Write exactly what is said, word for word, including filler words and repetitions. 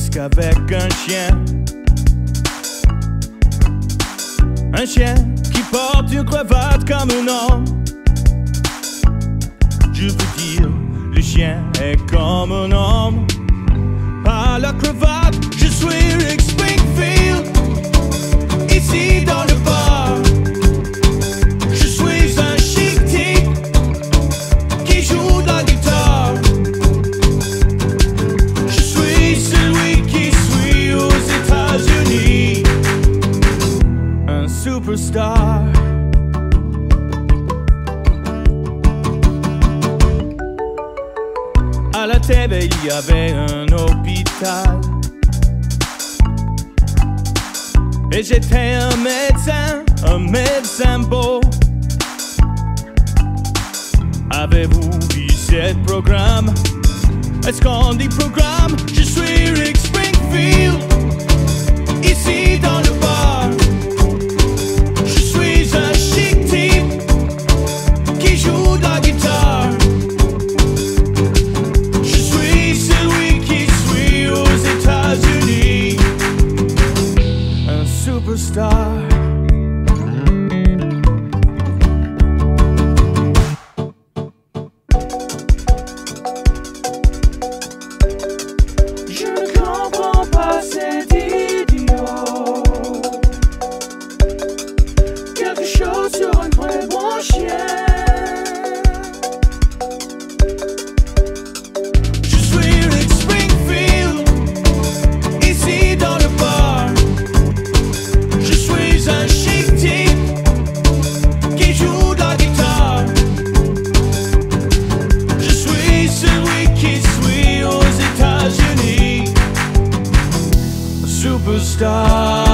disque avec un chien. Un chien qui porte une cravate comme un homme. Je veux dire, le chien est comme un homme. Par la cravate, je suis Rick Springfield. Ici dans le bar, je suis un chic type qui joue de la guitare. Je suis celui qui suit aux États-Unis, un superstar. À la T V, il y avait un hôpital. Et j'étais un médecin, un médecin beau. Avez-vous vu ce programme? Est-ce qu'on dit programme? Je suis Rick Springfield, ici dans le bar. Je suis un chic type qui joue de la guitare. Je suis celui qui suit aux États-Unis, un superstar. Je ne comprends pas cet idiot. Quelque chose sur un très bon chien. Je suis Rick Springfield, ici dans le bar. Je suis un chic type qui joue de la guitare. Je suis celui qui suit aux États-Unis, superstar.